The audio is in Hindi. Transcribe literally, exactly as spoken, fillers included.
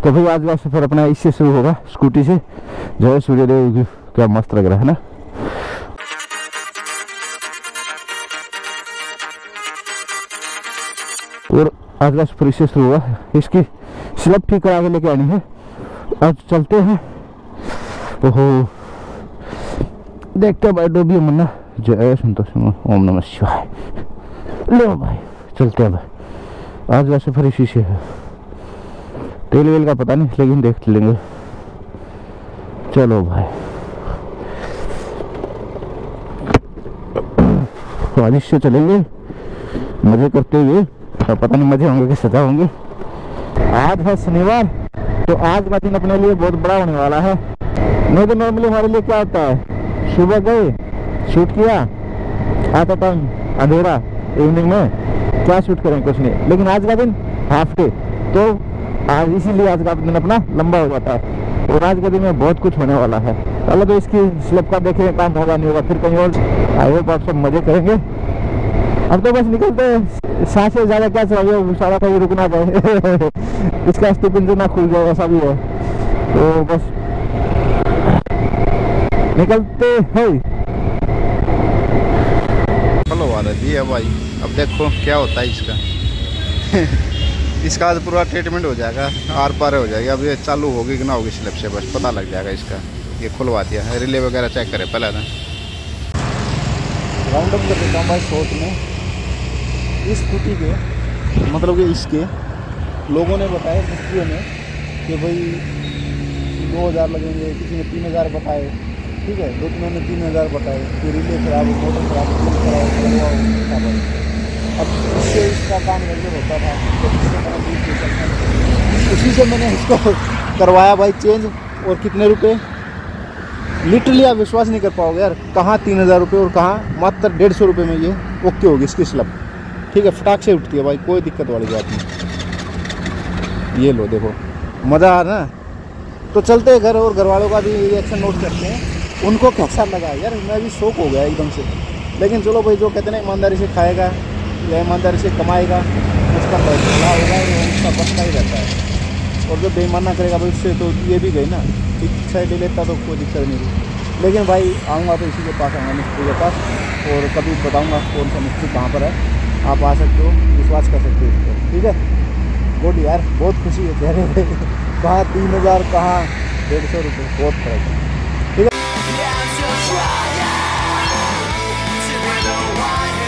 तो भाई आज का सफर अपना इससे शुरू होगा, स्कूटी से। जय सूर्यदेव, क्या मस्त लग रहा है ना। और आज का सफर इससे शुरू हुआ, इसकी स्लप ठीक करा के लेके आनी है। आज चलते हैं। ओहो, देखते हैं भाई डोबी मन्ना। जय संतोष ओम नमः शिवाय। लो भाई चलते हैं भाई, आज का सफर इसी से है। तेल वेल का पता नहीं, लेकिन देख लेंगे। चलो भाई, आज इससे चलेंगे मजे करते हुए। तो पता नहीं मजे होंगे कि सजा होंगे। आज है शनिवार, तो आज का दिन अपने लिए बहुत बड़ा होने वाला है। नहीं तो नॉर्मली हमारे लिए क्या होता है, सुबह गए शूट किया, आता टाइम अंधेरा, इवनिंग में क्या शूट करें, कुछ नहीं। लेकिन आज का दिन हाफ डे, तो आज इसीलिए आज का दिन अपना लंबा हो जाता है। और आज के दिन में बहुत कुछ होने वाला है। पहले तो इसकी स्लैब का देखें, काम होगा नहीं होगा, फिर कहीं और। आई होप आप सब मजे करेंगे। अब तो बस निकलते हैं, सांसें ज़्यादा क्या चाहिए, सारा कहीं रुकना चाहिए। इसका स्टिपिंग ना खुल जाए, ऐसा भी है। तो बस निकलते हैं। चलो वाला दी है भाई, अब देखो क्या होता है इसका। इसका आज पूरा ट्रीटमेंट हो जाएगा, आर पार हो जाएगी। अब ये चालू होगी कि ना होगी स्लैब से, बस पता लग जाएगा इसका। ये खुलवा दिया है, रिले वगैरह चेक करें पहले ना। राउंड अप कर देता हूँ भाई शॉर्ट में। इस स्कूटी के मतलब कि इसके लोगों ने बताया मिस्त्रियों ने कि भाई दो हज़ार लगेंगे, किसी ने तीन हज़ार बताए, ठीक है। दो तीनों ने तीन हज़ार बताए। फिर रिले खराब हो, मोटर खराब हो, खराब करवाओ। अब इससे इसका काम रेगुलर होता था, तो उसी से मैंने इसको करवाया भाई चेंज। और कितने रुपए, लिटरली आप विश्वास नहीं कर पाओगे यार। कहाँ तीन हज़ार रुपये और कहाँ मात्र डेढ़ सौ रुपये में ये ओके होगी इसकी स्लैब, ठीक है। फटाक से उठती है भाई, कोई दिक्कत वाली बात नहीं। ये लो देखो, मज़ा आ रहा ना। तो चलते हैं घर, और घर वालों का भी रिएक्शन नोट करते हैं, उनको कैसा लगा यार। मैं भी शौक हो गया एकदम से। लेकिन चलो भाई, जो कहते हैं ना ईमानदारी से खाएगा या ईमानदारी से कमाएगा, उसका फैसला होगा, उसका बचता ही रहता है। और जो बेईमाना करेगा भाई, उससे तो ये भी गई ना। इच्छा ले लेता तो कोई दिक्कत नहीं थी। लेकिन भाई आऊँगा तो इसी के पास आऊँगा, मिस्त्री के पास। और कभी बताऊँगा कौन सा मिस्त्री कहाँ पर है, आप आ सकते हो, विश्वास कर सकते हो इस पर, ठीक है। गुड यार, बहुत खुशी है चेहरे पे। कहाँ तीन हज़ार, कहाँ डेढ़ सौ रुपये, बहुत फर्क है, ठीक है।